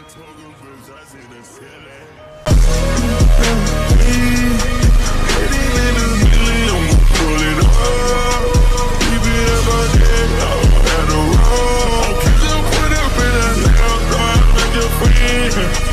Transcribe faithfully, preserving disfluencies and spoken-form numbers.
I'll put up in a lamb, make your friend.